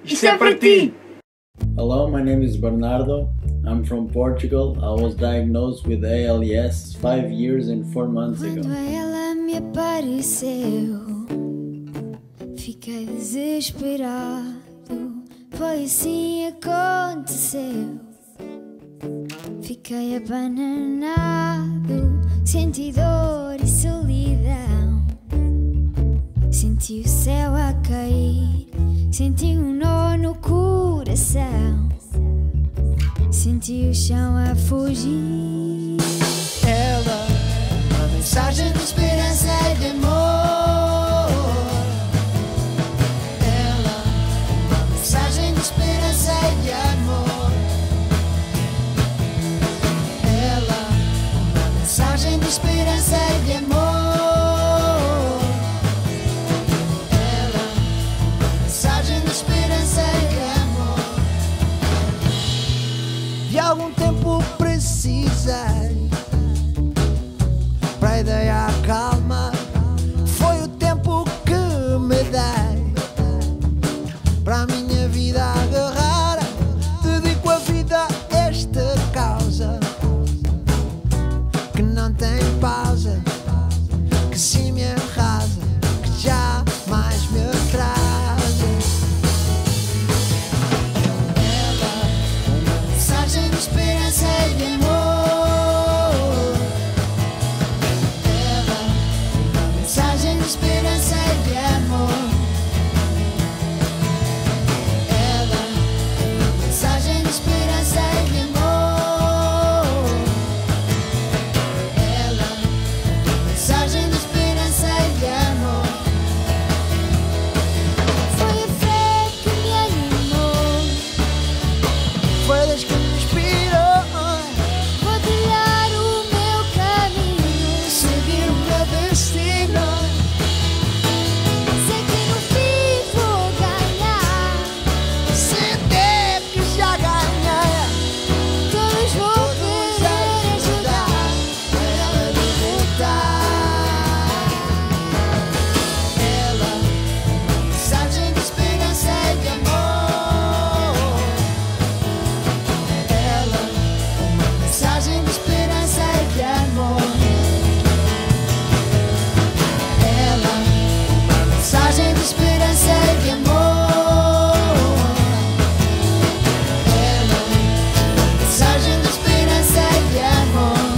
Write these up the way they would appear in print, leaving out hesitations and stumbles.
Isto é para ti! Hello, my name is Bernardo. I'm from Portugal. I was diagnosed with ALS 5 years and 4 months ago. Quando ela me apareceu, fiquei desesperado. Foi assim aconteceu. Fiquei abananado, senti dor e solidão. Senti o céu a cair, senti um nó no coração. Senti o chão a fugir. Ela, uma mensagem de esperança e de amor. Ela, uma mensagem de esperança e de amor. Ela, uma mensagem de esperança e de amor. Ela, uma mensagem de esperança e de amor. De algum tempo precisei pra ideia calma. Foi o tempo que me dei pra a minha vida agarrar. Dedico a vida a esta causa que não tem pausa, que se me arrasa, que jamais me atrasa. Ela, uma mensagem de esperança e de amor. Ela, uma mensagem de esperança e de amor. Ela, uma mensagem de esperança e de amor. Ela, uma mensagem de esperança e de amor. Foi a fé que me animou. Foi Deus que me inspirou. Vou trilhar o meu caminho, Seguir o meu destino. sei que no fim vou ganhar. Senti que já ganhei. Todos vão Todos querer a ajudar. ajudar a ela libertar. Ela, uma mensagem de esperança e de amor. Ela, uma mensagem de esperança e de amor. Ela, uma mensagem de esperança e de amor. Ela, uma mensagem de esperança e de amor.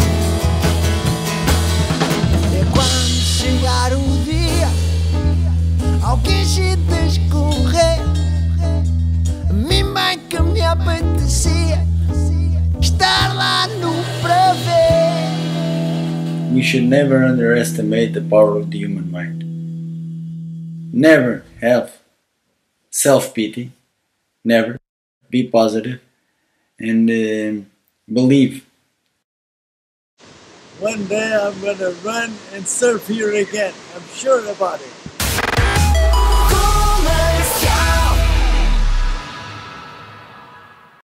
É quando chegar o dia, alguém se descorrer. A mim bem que me apetecia estar lá no para ver. We should never underestimate the power of the human mind. Never have self-pity. Never. Be positive. And believe. One day I'm gonna run and surf here again. I'm sure about it.